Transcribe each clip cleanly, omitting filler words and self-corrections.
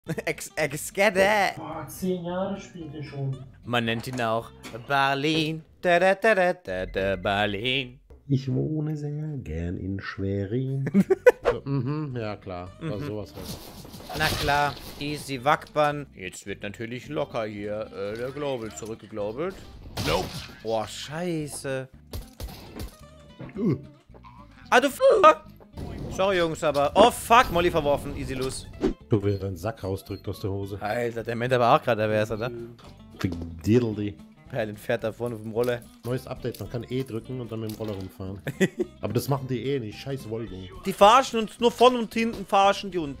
Excadde. Boah, 10 Jahre spielt er schon. Man nennt ihn auch Berlin. Da, da, da, da, da, da, Berlin. Ich wohne sehr gern in Schwerin. So, ja klar, war sowas halt. Na klar, easy Wackban. Jetzt wird natürlich locker hier der Global zurückgeglobelt. Nope. Boah, scheiße. Ah, du Sorry, Jungs, aber... Oh, fuck, Molly verworfen. Easy los. Du wirst deinen Sack rausdrückt aus der Hose. Alter, der meint aber auch gerade, der wär's, oder? Big Diddly. Perlin fährt da vorne auf dem Roller. Neues Update, man kann E drücken und dann mit dem Roller rumfahren. Aber das machen die nicht, scheiß Volvo. Die verarschen uns, nur vorne und hinten verarschen die uns.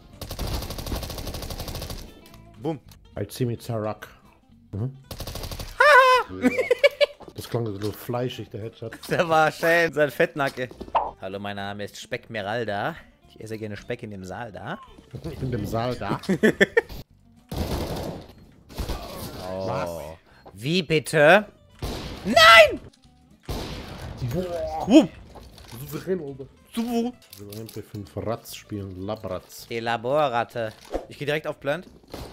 Bumm. I see me Zarak. Das klang so fleischig, der Headshot. Der war schön, sein Fettnacke. Hallo, mein Name ist Speckmeralda. Ich esse gerne Speck in dem Saal da. In dem Saal da. Oh. Was? Wie bitte? Nein! Boah. Souverän, Alter. So. Wir wollen MP5 Ratz spielen, Labratz. Elaborratte. Ich gehe direkt auf Plant.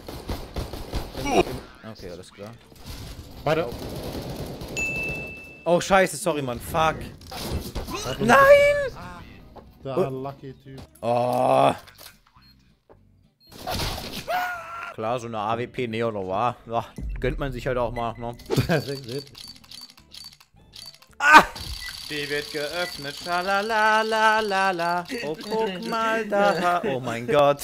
Okay, alles klar. Weiter. Oh, scheiße, sorry, Mann. Fuck. Nein! Der lucky Typ. Oh. Klar, so eine AWP Neo Noir. Ja, gönnt man sich halt auch mal, ne? Ah! Die wird geöffnet. Schalalalala. Oh, guck mal da. Oh mein Gott.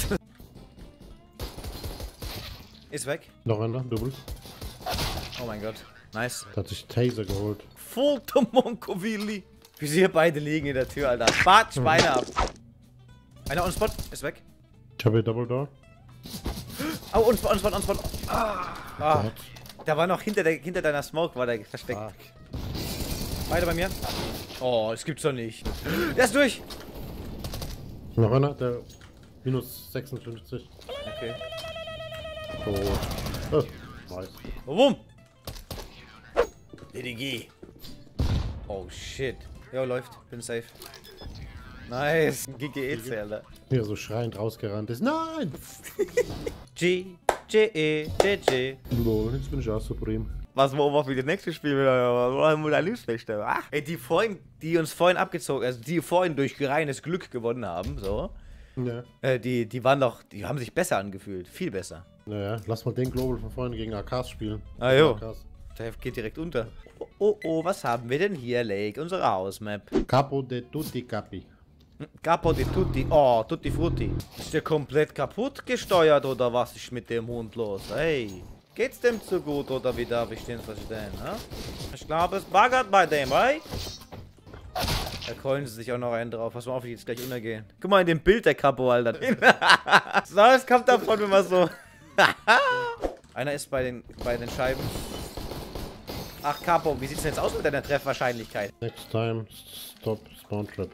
Ist weg. Noch einer, Doubles. Oh mein Gott. Nice. Da hat sich Taser geholt. Foto Monkovilli. Wie sie hier beide liegen in der Tür, Alter. Spart Schweine ab. Einer on Spot. Ist weg. Ich habe hier Double Door. Oh, on Spot. Ah. Da war noch hinter deiner Smoke, war der versteckt. Fuck. Beide bei mir. Oh, das gibt's doch nicht. Der ist durch. Noch einer, der minus 56. Okay. Tot. Nice. Wumm. DDG. Oh, shit. Jo, läuft. Bin safe. Nice. GGEC, Alter. Hier so schreiend rausgerannt ist. Nein! G, G, G. Lol, jetzt bin ich auch Supreme. Was wir für das nächste Spiel wieder? Ach, ey, die uns vorhin abgezogen, also die vorhin durch reines Glück gewonnen haben, so. Ja. Die waren doch, die haben sich besser angefühlt. Viel besser. Naja, lass mal den Global von vorhin gegen AKs spielen. Ah, jo. AKs. Der geht direkt unter. Oh, was haben wir denn hier, Lake? Unsere Hausmap. Capo de tutti capi. Capo di tutti. Oh, tutti frutti. Ist der komplett kaputt gesteuert oder was ist mit dem Hund los? Hey, geht's dem zu gut oder wie darf ich den verstehen? Ne? Ich glaube, es baggert bei dem, hey? Da keulen sie sich auch noch einen drauf. Pass mal auf, ich jetzt gleich untergehen. Guck mal in dem Bild der Capo, Alter. So, es kommt davon, wenn man so... Einer ist bei den Scheiben. Ach, Capo, wie sieht's denn jetzt aus mit deiner Treffwahrscheinlichkeit? Next time, stop spawn trap.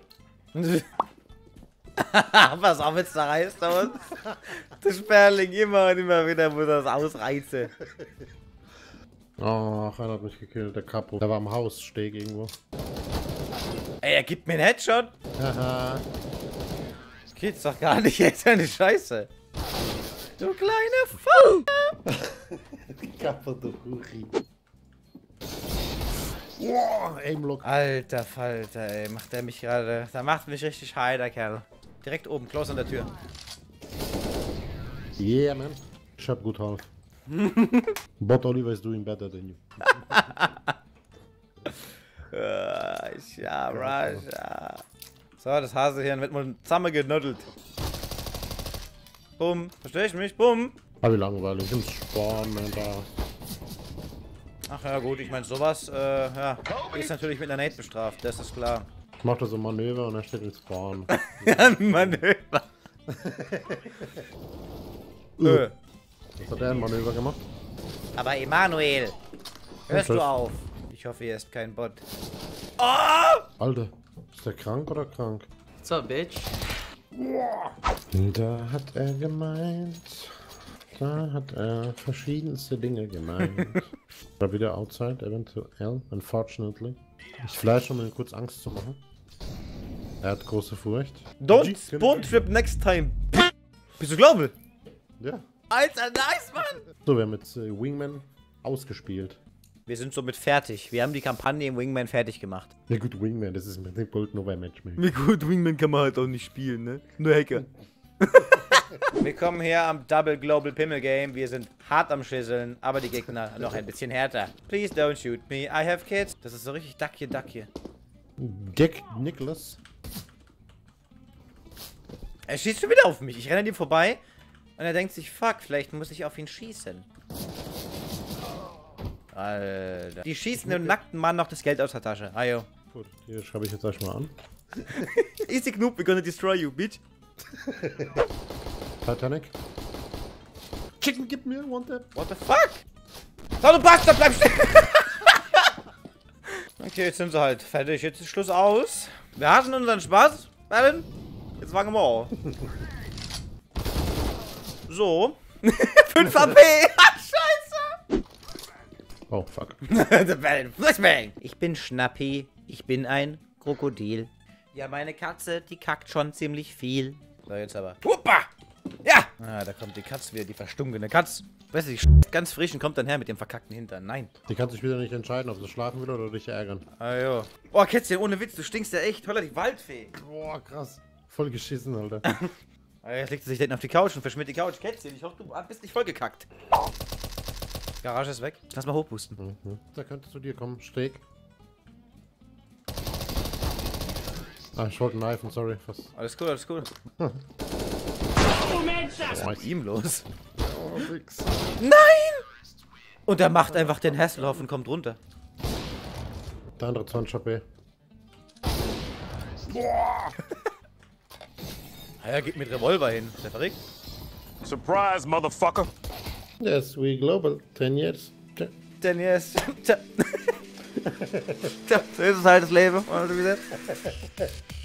Was auch jetzt da reißt da uns? Der Sperling immer und immer wieder muss das ausreizen. Ach, einer hat mich gekillt, der Capo. Der war am Haussteg irgendwo. Ey, er gibt mir einen Headshot. Haha. Das geht's doch gar nicht, jetzt eine Scheiße. Du kleine Fu. Capo, du Huri. Wow, Aimlock. Alter Falter, ey, macht der mich gerade. Da macht mich richtig high, der Kerl. Direkt oben, close an der Tür. Yeah, man. Ich hab gut Half. But Oliver is doing better than you. Ja, Rasha. So, das Hasehirn wird mal zusammengenödelt. Bumm. Versteh ich mich? Bumm. Aber wie langweilig. Im Spawn, man, da. Ach ja, gut, ich meine, sowas, ja, ist natürlich mit einer Nate bestraft, das ist klar. Ich mach da so ein Manöver und er steht im Spawn. Manöver. Was hat er ein Manöver gemacht? Aber Emanuel, hörst du auf? Ich hoffe, ihr ist kein Bot. Oh! Alter, ist der krank oder krank? What's up, bitch? Da hat er gemeint. Da hat er verschiedenste Dinge gemeint. War wieder outside, eventuell, unfortunately. Ich fleisch, um ihm kurz Angst zu machen. Er hat große Furcht. Don't spawn trip next time. Bist du glaube? Ja. Alter, nice, Mann! So, wir haben jetzt Wingman ausgespielt. Wir sind somit fertig. Wir haben die Kampagne im Wingman fertig gemacht. Ja gut, Wingman, das ist mit dem Gold Nova Matchmaking. Wie gut, Wingman kann man halt auch nicht spielen, ne? Nur Hacker. Willkommen hier am Double Global Pimmel Game. Wir sind hart am Schüsseln, aber die Gegner noch ein bisschen härter. Please don't shoot me, I have kids. Das ist so richtig Duck hier. Jack Nicholas. Er schießt schon wieder auf mich. Ich renne an ihm vorbei und er denkt sich, fuck, vielleicht muss ich auf ihn schießen. Alter. Die schießen dem nackten Mann noch das Geld aus der Tasche. Ajo. Gut, hier schreibe ich jetzt erstmal an. Easy Knoob, we're gonna destroy you, bitch. Titanic. Chicken, gib mir one tap. What the fuck? So, du Bastard, bleib stehen! Okay, jetzt sind sie halt fertig. Jetzt ist Schluss aus. Wir hatten unseren Spaß, Allen. Jetzt fangen wir an. So. 5 AP! Scheiße! Oh, fuck. Ich bin Schnappi. Ich bin ein Krokodil. Ja, meine Katze, die kackt schon ziemlich viel. So, jetzt aber. Huppa! Ja! Ah, da kommt die Katze wieder, die verstunkene Katze. Weißt du, die ganz frisch und kommt dann her mit dem verkackten Hintern. Nein. Die kannst dich wieder nicht entscheiden, ob du schlafen will oder dich ärgern. Ah, jo. Oh, Kätzchen, ohne Witz, du stinkst ja echt. Holla, die Waldfee. Boah, krass. Voll geschissen, Alter. Jetzt legt sie sich dann auf die Couch und verschmiert die Couch. Kätzchen, ich hoffe, du bist nicht vollgekackt. Garage ist weg. Lass mal hochboosten. Mhm. Da könntest du dir kommen. Steg. Ah, ich wollte kneifen, sorry. Fast. Alles cool, alles cool. Was ist mit ihm los? Oh, nix. Nein! Und er macht einfach den Hasselhoff und kommt runter. Der andere 20 HP. Boah! Er geht mit Revolver hin. Ist der verrückt? Surprise, motherfucker! Yes, we global. 10 years. Denn yes. Tja, so ist es halt das Leben. Oder wie gesagt.